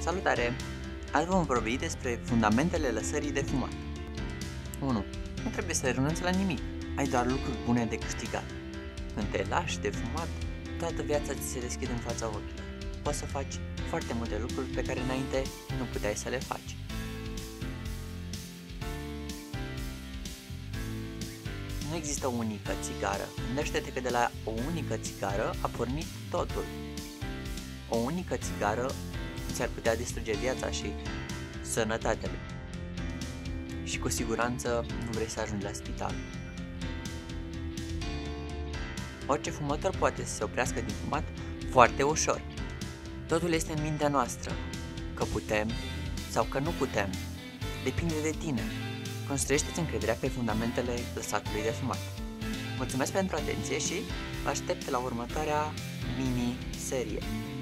Salutare! Azi vom vorbi despre fundamentele lăsării de fumat. 1. Nu trebuie să renunți la nimic, ai doar lucruri bune de câștigat. Când te lași de fumat, toată viața ți se deschide în fața ochilor. Poți să faci foarte multe lucruri pe care înainte nu puteai să le faci. Nu există o unică țigară. Gândește-te că de la o unică țigară a pornit totul. O unică țigară ți-ar putea distruge viața și sănătatea. Și cu siguranță nu vrei să ajungi la spital. Orice fumător poate să se oprească din fumat foarte ușor. Totul este în mintea noastră, că putem sau că nu putem. Depinde de tine. Construiește-ți încrederea pe fundamentele lăsatului de fumat. Mulțumesc pentru atenție și vă aștept la următoarea mini-serie.